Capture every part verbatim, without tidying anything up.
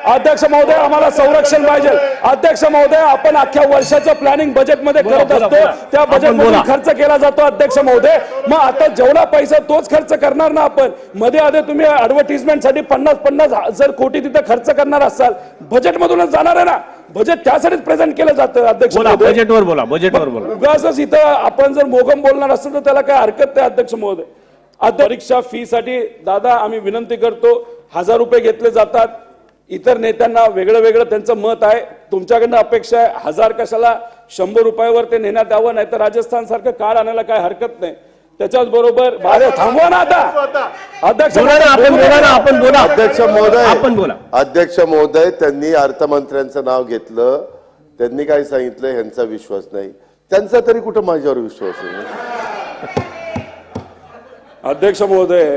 अध्यक्ष महोदय आम्हाला संरक्षण पाहिजे। अध्यक्ष महोदय आपण अख्ख्या वर्षाचं प्लॅनिंग बजेटमध्ये करत असतो, त्या बजेटमधून खर्च केला जातो अध्यक्ष महोदय। मग आता जेवढा पैसा तोच खर्च करणार ना आपण। मध्ये आधी तुम्ही ऍडव्हर्टाइजमेंट साठी पन्नास पन्नास हजार कोटी तिथे खर्च करणार असाल, बजेटमधूनच जाणार आहे ना। बजेट त्यासाठीच प्रेझेंट केलं जातं अध्यक्ष महोदय। बजेटवर बोला, बजेटवर बोला। उगाच इथं आपण जर मोगम बोलणार असेल तर त्याला काय हरकत नाही अध्यक्ष महोदय। परीक्षा फी साठी दादा आम्ही विनंती करतो, हजार रुपये घेतले जातात। इतर नेत्यांना वेगळं वेगळं त्यांचं मत आहे, तुमच्याकडनं अपेक्षा आहे हजार कशाला शंभर रुपयावर ते नेण्यात यावं, नाही तर राजस्थान सारखं कार्ड आणायला काय हरकत नाही। त्याच्याच बरोबर बाहेर थांबवा ना आता अध्यक्ष आपण बोला ना, आपण बोला अध्यक्ष महोदय, आपण बोला। अध्यक्ष महोदय त्यांनी अर्थमंत्र्यांचं नाव घेतलं, त्यांनी काय सांगितलं ह्यांचा विश्वास नाही, त्यांचा तरी कुठं माझ्यावर विश्वास आहे। अध्यक्ष महोदय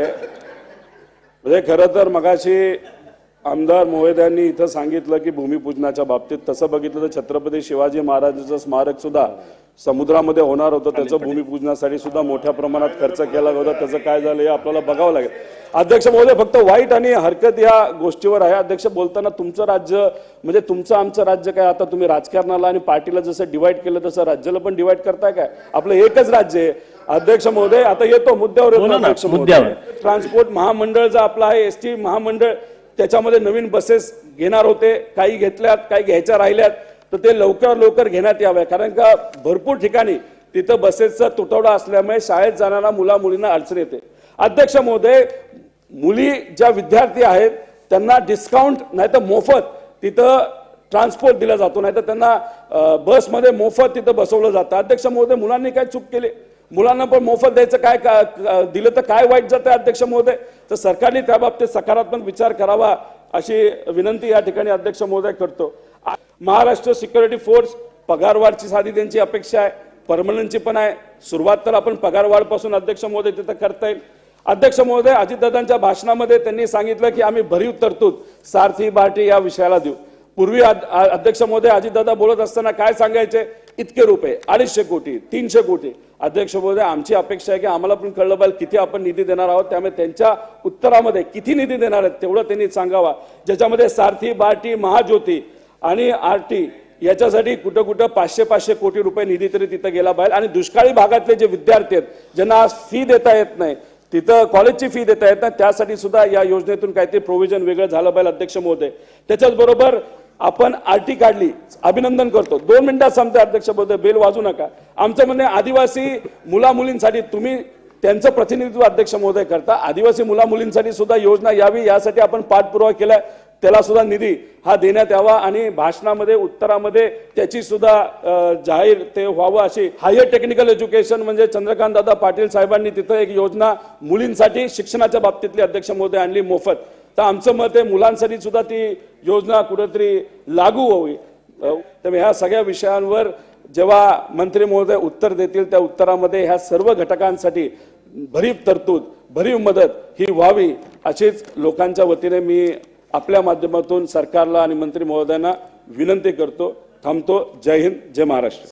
म्हणजे खरं तर मगाशी आमदार महोदयांनी इथं सांगितलं की भूमिपूजनाच्या बाबतीत तसं बघितलं तर छत्रपती शिवाजी महाराजांचं स्मारक सुद्धा समुद्रामध्ये होणार होतं, त्याचं भूमिपूजनासाठी सुद्धा मोठ्या प्रमाणात खर्च केला होता, त्याचं काय झालं हे आपल्याला बघावं लागेल। अध्यक्ष महोदय फक्त वाईट आणि हरकत या गोष्टीवर आहे। अध्यक्ष बोलताना तुमचं राज्य म्हणजे तुमचं आमचं राज्य काय, आता तुम्ही राजकारणाला आणि पार्टीला जसं डिवाइड केलं तसं राज्याला पण डिवाइड करताय काय? आपलं एकच राज्य आहे अध्यक्ष महोदय। आता येतो मुद्द्यावर येतो अध्यक्ष महोदय। ट्रान्सपोर्ट महामंडळ जो आपला आहे एसटी महामंडळ, त्याच्यामध्ये नवीन बसेस घेणार होते, काही घेतल्यात काही घ्यायच्या राहिल्यात, तर ते लवकर लवकर घेण्यात यावे, कारण का भरपूर ठिकाणी तिथं बसेसचा तुटवडा असल्यामुळे शाळेत जाणाऱ्या मुला मुलींना अडचण येते। अध्यक्ष महोदय मुली ज्या विद्यार्थी आहेत त्यांना डिस्काउंट नाही तर मोफत तिथं ट्रान्सपोर्ट दिला जातो, नाही तर त्यांना बसमध्ये मोफत तिथं बसवलं जातं। अध्यक्ष महोदय मुलांनी काय चूक केली, मुलांना पण मोफत द्यायचं काय दिलं तर काय वाईट जातं अध्यक्ष महोदय? तर सरकारने त्या बाबतीत सकारात्मक विचार करावा अशी विनंती या ठिकाणी अध्यक्ष महोदय करतो। महाराष्ट्र सिक्युरिटी फोर्स पगारवाढची साधी त्यांची अपेक्षा आहे, परमनंटची पण आहे। सुरुवात तर आपण पगारवाढ पासून अध्यक्ष महोदय तिथं करता येईल। अध्यक्ष महोदय अजितदादांच्या भाषणामध्ये त्यांनी सांगितलं की आम्ही भरीव तरतूद सारथी बार्टी या विषयाला देऊ। पूर्वी अध्यक्ष महोदय अजितदादा बोलत असताना काय सांगायचे, इतके रुपये अडीचशे कोटी तीनशे कोटी। अध्यक्ष महोदय आमची अपेक्षा आहे की आम्हाला पण कळलं पाहिजे किती आपण निधी देणार आहोत, त्यामुळे त्यांच्या उत्तरामध्ये किती निधी देणार आहेत तेवढं त्यांनी सांगावा, ज्याच्यामध्ये सारथी बार्टी महाज्योती आणि आरटी याच्यासाठी कुठं कुठं पाचशे पाचशे कोटी रुपये निधी तरी तिथं गेला पाहिजे। आणि दुष्काळी भागातले जे विद्यार्थी आहेत ज्यांना आज फी देता येत नाही, तिथं कॉलेजची फी देता येत नाही, त्यासाठी सुद्धा या योजनेतून काहीतरी प्रोव्हिजन वेगळं झालं पाहिजे अध्यक्ष महोदय। त्याच्याच बरोबर आपण आरटी काढली, अभिनंदन करतो। दोन मिनिटात संपते अध्यक्ष महोदय, बेल वाजू नका। आमचं म्हणणे आदिवासी मुला मुलींसाठी तुम्ही त्यांचं प्रतिनिधित्व अध्यक्ष महोदय करता, आदिवासी मुला मुलींसाठी सुद्धा योजना यावी यासाठी आपण पाठपुरावा केलाय, त्याला सुद्धा निधी हा देण्यात यावा आणि भाषणामध्ये उत्तरामध्ये त्याची सुद्धा जाहीर ते व्हावं अशी। हायर टेक्निकल एज्युकेशन म्हणजे चंद्रकांत दादा पाटील साहेबांनी तिथं एक योजना मुलींसाठी शिक्षणाच्या बाबतीतली अध्यक्ष महोदय आणली मोफत, तर आमचं मत आहे मुलांसाठी सुद्धा ती योजना कुठेतरी लागू व्हावी। त्यामुळे ह्या सगळ्या विषयांवर जेव्हा मंत्री महोदय उत्तर देतील त्या उत्तरामध्ये ह्या सर्व घटकांसाठी भरीव तरतूद भरीव मदत ही व्हावी अशीच लोकांच्या वतीने मी आपल्या माध्यमातून सरकारला आणि मंत्री महोदयांना विनंती करतो। थांबतो। जय हिंद, जय महाराष्ट्र।